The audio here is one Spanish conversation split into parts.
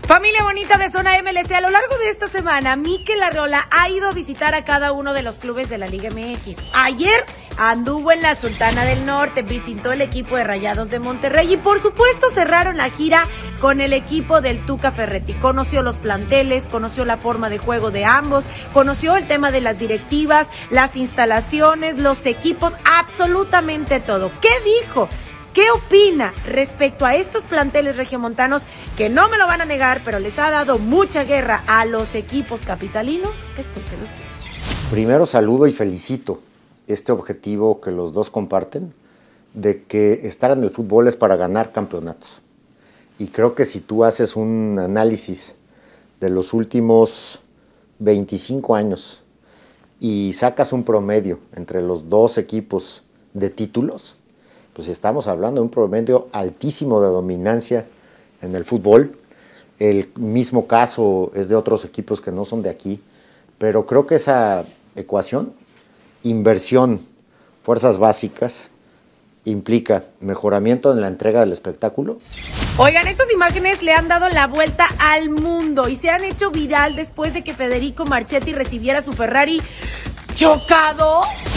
Familia bonita de Zona MLC, a lo largo de esta semana, Mikel Arreola ha ido a visitar a cada uno de los clubes de la Liga MX. Ayer anduvo en la Sultana del Norte, visitó el equipo de Rayados de Monterrey y por supuesto cerraron la gira con el equipo del Tuca Ferretti. Conoció los planteles, conoció la forma de juego de ambos, conoció el tema de las directivas, las instalaciones, los equipos, absolutamente todo. ¿Qué dijo? ¿Qué opina respecto a estos planteles regiomontanos que no me lo van a negar, pero les ha dado mucha guerra a los equipos capitalinos? Escúchenlos. Primero saludo y felicito este objetivo que los dos comparten, de que estar en el fútbol es para ganar campeonatos. Y creo que si tú haces un análisis de los últimos 25 años y sacas un promedio entre los dos equipos de títulos, pues estamos hablando de un promedio altísimo de dominancia en el fútbol. El mismo caso es de otros equipos que no son de aquí, pero creo que esa ecuación, inversión, fuerzas básicas, implica mejoramiento en la entrega del espectáculo. Oigan, estas imágenes le han dado la vuelta al mundo y se han hecho viral después de que Federico Marchetti recibiera su Ferrari chocado.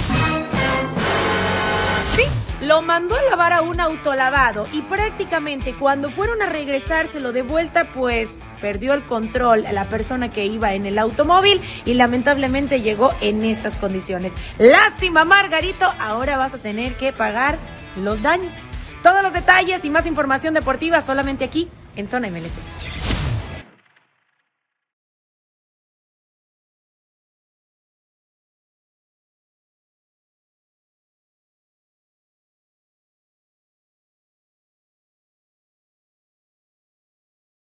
Sí. Lo mandó a lavar a un autolavado y prácticamente cuando fueron a regresárselo de vuelta, pues perdió el control la persona que iba en el automóvil y lamentablemente llegó en estas condiciones. Lástima, Margarito, ahora vas a tener que pagar los daños. Todos los detalles y más información deportiva solamente aquí en Zona MLC.